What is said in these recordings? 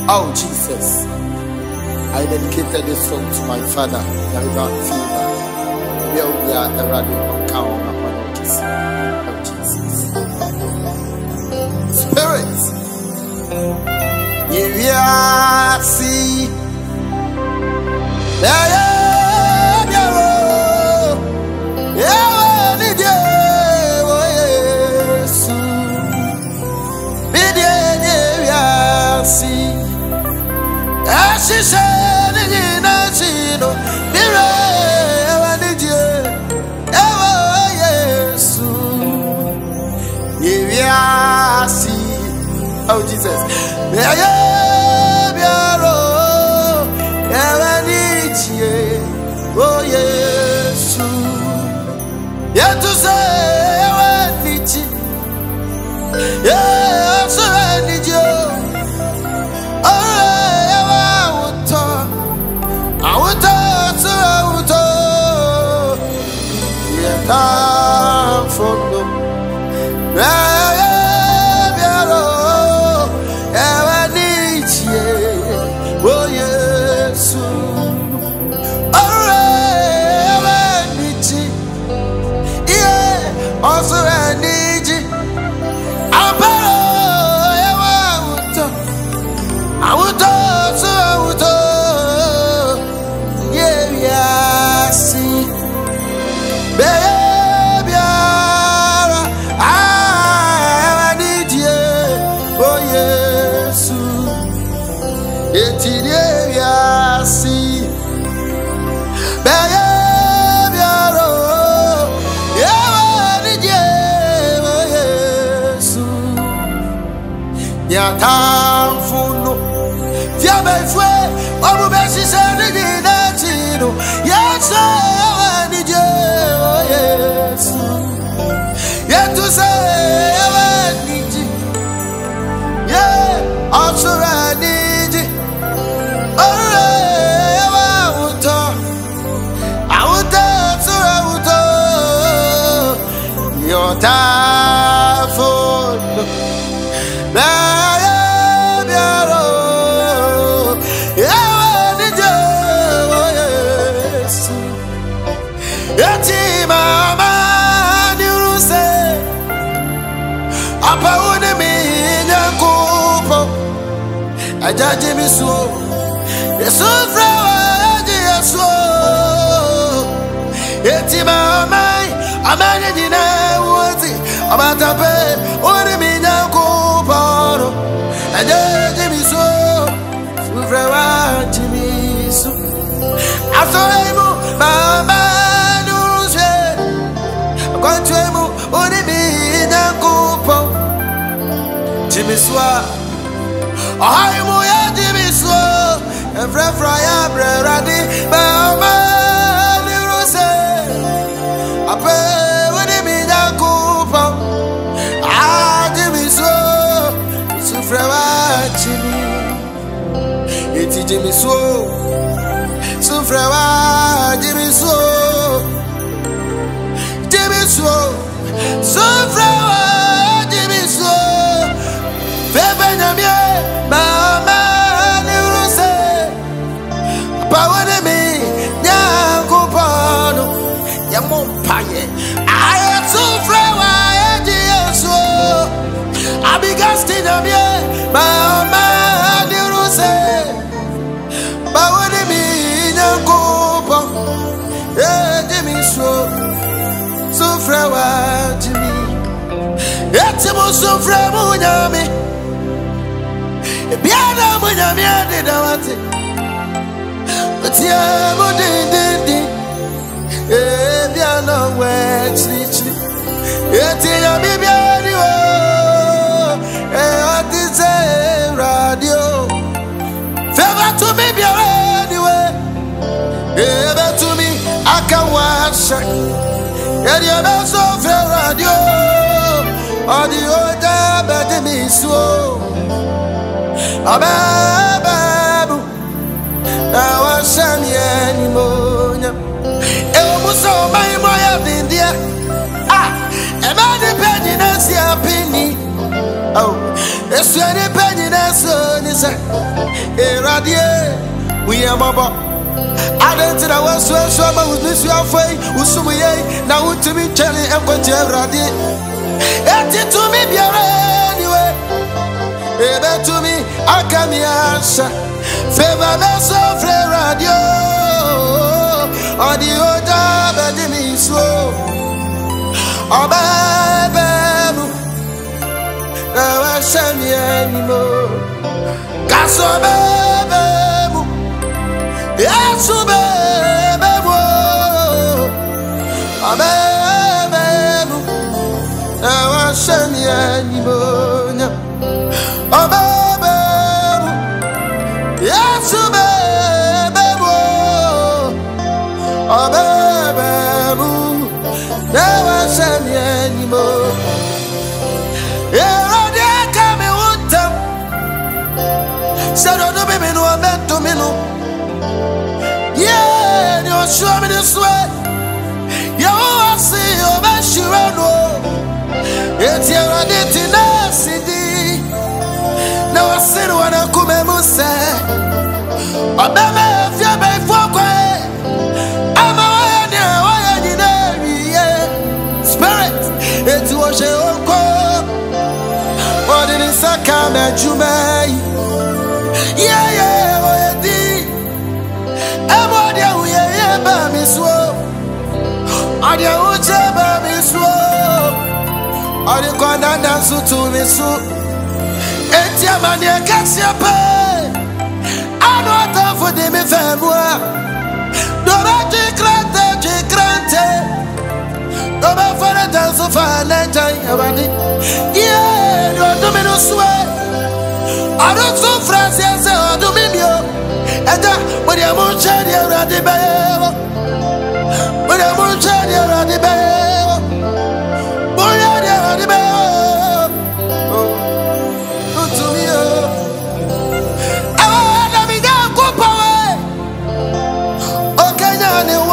Oh Jesus, I dedicated this song to my father, River Fever. We are already on count of Jesus. Spirit, you see, she said, oh Jesus, oh yes, yet to say, yeah, so I need you. I judge me so. Yes, so flower, yes, so. It's my mind. I'm managing now. I'm at a bed. Only me now go. I judge me so. So flower, Jimmy so. I saw him. My man, you say. I'm going to him. Only me now go. Jimmy so. I'm going to be so. And Fraya Brady, my man, you say. I pay with him in a coupon. I do be so. So Fraya Jimmy. It's Jimmy so. So Fraya Jimmy so. Jimmy so. So Fraya Jimmy so. Mama, you say, power to me, Yanko Pano, Yamompaye. I am so frail, so I began to be Mama, you say, power to me, Yanko Pano, Jimmy, so frail, Jimmy, it's so frail, Yami. Biana munya miade dawate, but ya modin biana wechli, etia bibiani wo, atize radio, favor to me biani wo, ebe to me akawasha, edia beso fe radio, audio da bedemi so. Ababu, I was Sammy anymore. It was so my boy in there. Ah, am I the penny that's your penny? Oh, it's 20 penny that's on his radie we am about I don't think I was so about with this your way usumi na utimi chele enkoje radie eti to me be anyway ebe to me akamiasha favor me so free radio audio job de mi so obebemu na wa shami animo kaso bebemu yesu bebemu obebemu na wa shami animo obebemu yesu bebemu obebemu na wa shami animo said on the baby no meant to me no. Yeah, you show me this way. You will see your best you know. It's your identity. Now I said when I come and must say, I never have your baby for quiet. I'm a spirit. It was your call. What did it say? Come at you, man. Yeah, oh, di. Everybody, we are by me so. I don't want me so. I don't want to dance to me so. It's your money, I can't see a pay. I don't have for them if I'm more. Don't I take granted? Don't I for a dance of a night? Yeah, don't do me no sweat. I don't so France, yes, I do me. And when you're more shady, you're at the bell. When you're more shady, you're at the bell. Boy, you're at the bell. Oh, to me, oh, let me go, go away. Okay, now, the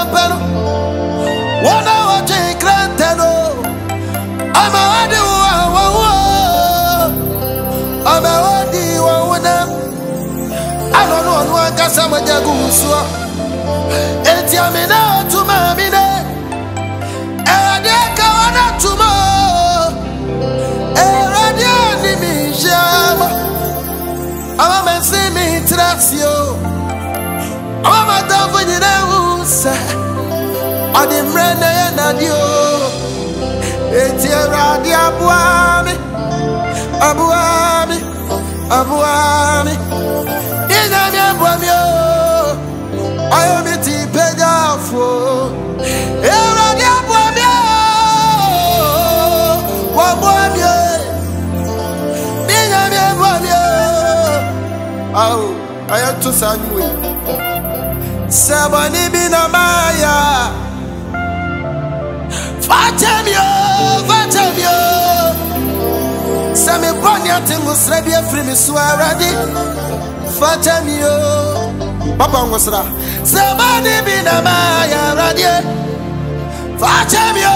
one hour, take granted. I'm a Sama jaguso etiamina tumamine edeka wana tumo eradia ni mijama ama mesimi trasio ama madavu nyina usa adi mrene na dio etiradia abuami I am a tipeda for Eradia Boamio. Wabamio Binamia Boamio. Oh, I had to Sanui Sabani Binamaya Fatemio Sami Bonia Tingus Rabia Frimisua Radi Fatemio Papa Wasra Sabani Binamaya Radie Fatemio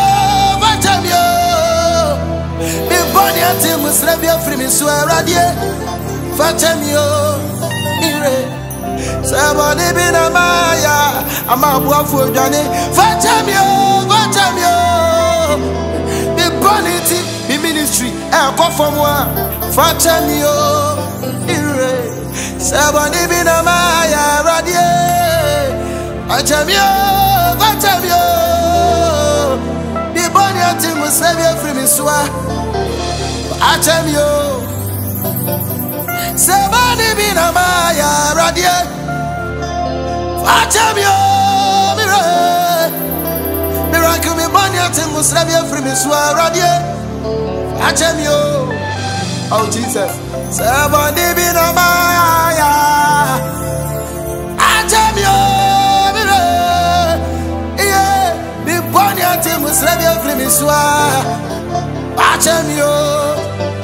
Mi Bonia Tingus Rabia Frimisua Radie Fatemio Ire Sabani Binamaya Amabuafu Jani Fatemio Mi Bonity Mi ministry Eko for moi Fatemio Ire Sabani Binamaya Radie Fatemio Mi Bonia Tingus Rabia Frimisua Fatemio Sabani Binamaya Radie Fatemio Miracle me Bonia Tingus Rabia Frimisua Radie Fatemio. Oh Jesus Sabani Binamaya Fatemio Yeah Mi Bonia Tingus Rabia Frimisua Fatemio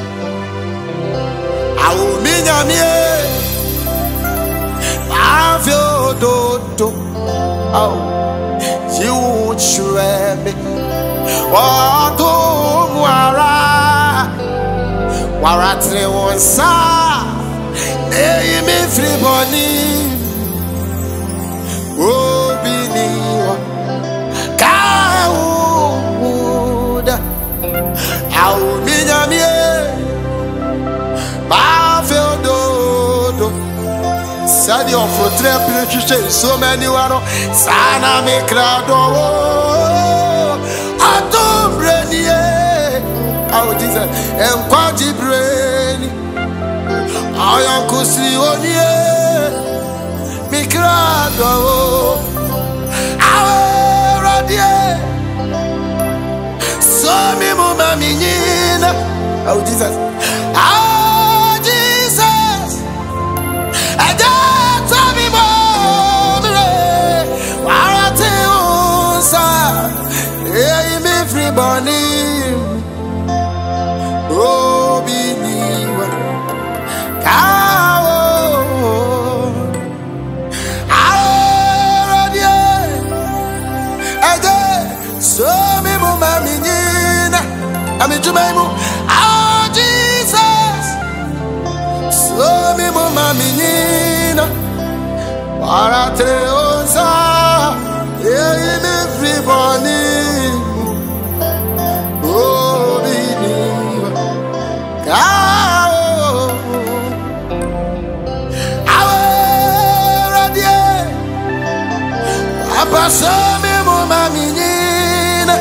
Awu minyamie Avio dodo Awu You shurebe Wado mwara Waratri wonsa Eyi mi free boy for trap so many wano sana me crado atom brenie oh Jesus em kwaji breni ayan kusi onie me crado awe radie so mi mama minina oh Jesus oh Jesus I don't tell me more warate unsa e me free boni obiniwa kawo aradie ade so mi mama minina amijumaimu oh Jesus so mi mama minina warate unsa e me free boni obiniwa kawo aradie apaso mi mama minina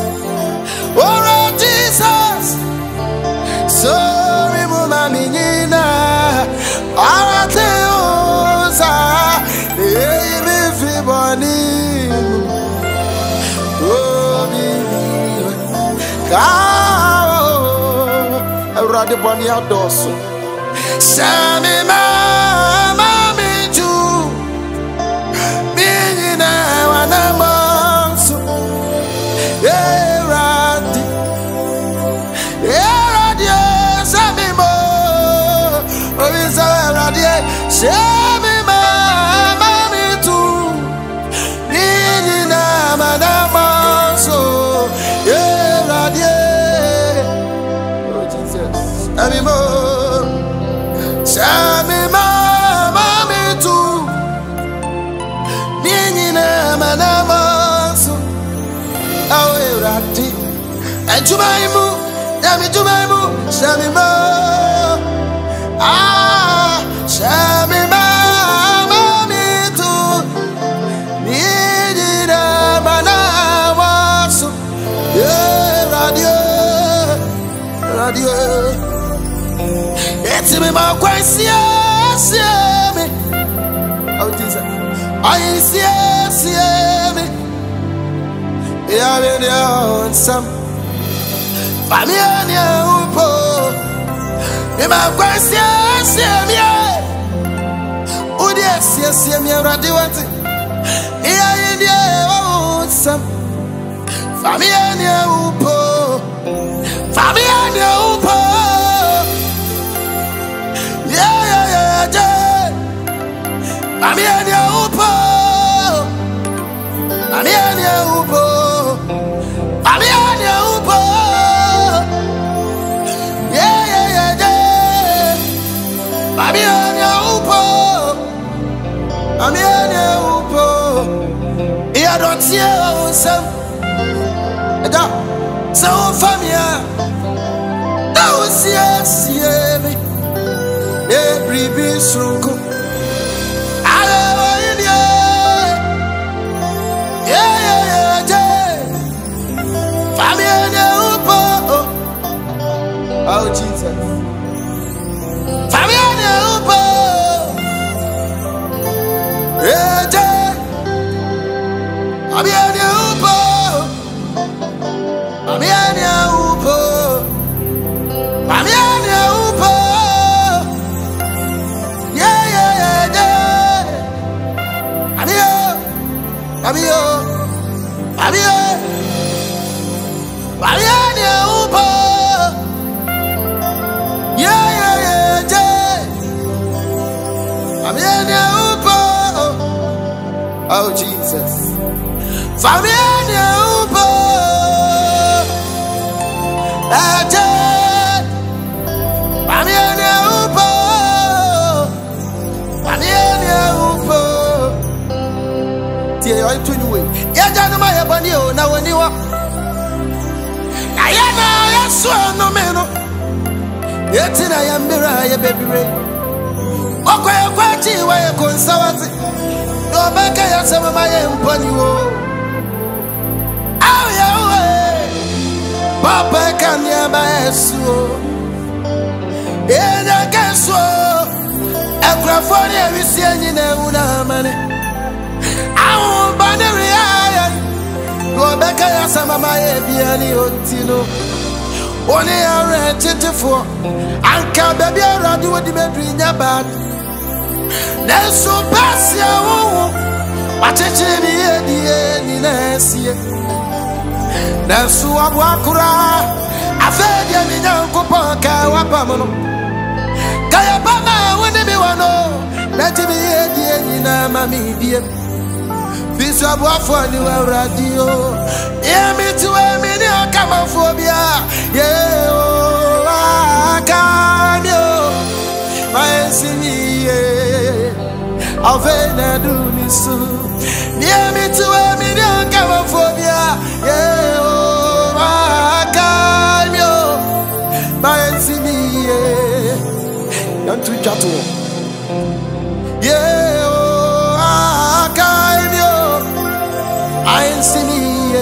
oh Jesus so mi mama minina warate unsa e me free boni obiniwa kawo erade boni adoso sami mama mi ju minina wana monso erade sami mo obisa erade sami mama mi tu minina wana monso erade oh Jesus animo sami mama mi tu minina wana monso oh erade ajumaimu Yami jumaimu sami mo sami mama mi tu nidina mana wasu radio eti me ma kwansia me oh Jesus I see me ya me on some Famia upo Nima kwasia mie Udi sia mie radi wati Iya indie wawunsam Famia upo Yeah Famia upo Amiania upo ia dotie unsam eda so famia da usie me every bisruko ala india yeah famia upo oh Jesus famia upo Oh Jesus, Famia upo, Famia upo. Tie yo itu niwe. Ya janu ma yabani o na woni wa. Ayana yesu no me no. Yeti na ya mbira ya bebire. Okoye kwachi wa ye konsawati. No make ya sama maye mpani wo. Aw ya we. Papa kanya ba Yesu. Enya keso. Ekrafoni ewisi enyi na una mane. Aw banere ya. No make ya sama maye biani otino. Only a wretched for Anka baby already with the bedroom in your bag. Then so pass your watch it in the end. Then so I walk around. I fed you in your copa, Wapamano. Kayabama, when they want to let me in a mammy, dear. This is what for you radio. Yeah, me to a minute, camophobia. Yeah, oh, I can't you. My singing, I'll vein do me so. Yeah, me to a minute, camophobia. Yeah, oh, I can't you. My singing, don't to chat. Yeah, oh, I can't you. I see me.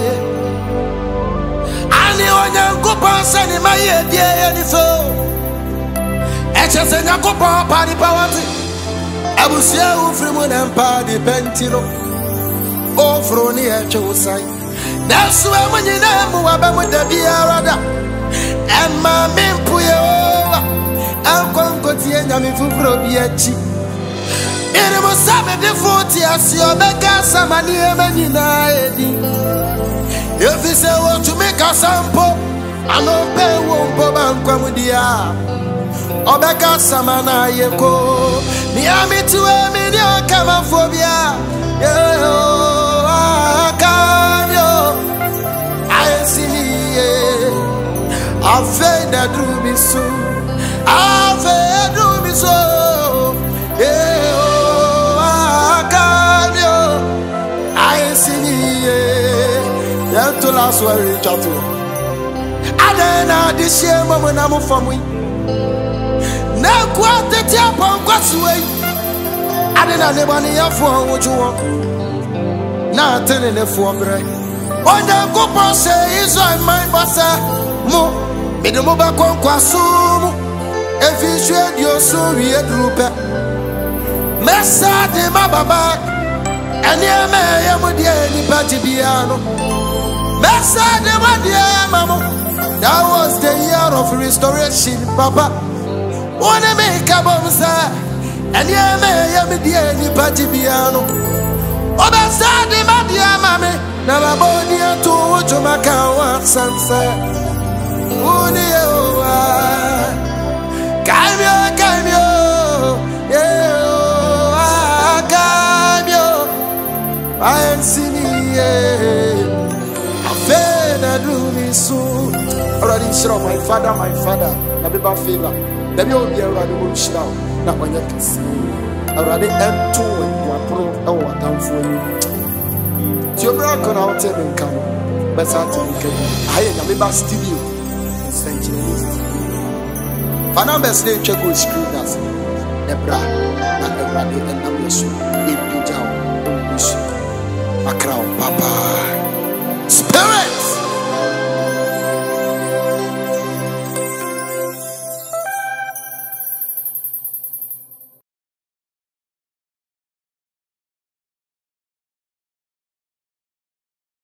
I knew on your coupons and my idea any foe. Etches and your coupon party power. I will see you from one and party pentino. Oh, from the actual side. That's when you know about with the beer rather. And my men puyo. I'm going to see a food from it was Saturday 40 as your mega samania manina. If you say what to make a sample, I don't pay one boban come with the Obeka samana yeko. Miami to a million camophobia. I can't you. I see me. I fed that drew me so. I fed drew me so. To last worry chatto. Adena this year, Mamma Namo for me. Now, quite the tap on what's way. Adena never near for what you want. Now, telling the form break. On the couple say, is on my bossa. Mo, be the mobile conquasum. If you share your sorry, a group. Messa de Mababa. And yeah, may I am with the party piano. Messa de Madia, Mamma. That was the year of restoration, Papa. Wanna make a bomb, sir. And yeah, may I be the party piano. Oh, that's the Madia, Mammy. Now I'm on here to Jamaica, Sansa. Oh, dear, Cameo. Yeah, Cameo. I am singing. I do me so. Already sure my father, the Bible favor. The Bible be already will shout. Not when you can see. Already M2 and you are pro or down for you. So you're going out and come. But I am the Bible studio in St. James. Fanambes name check with screeners. The bra, not the bra, and I'm the shoe. In Pijam, a crown, Papa.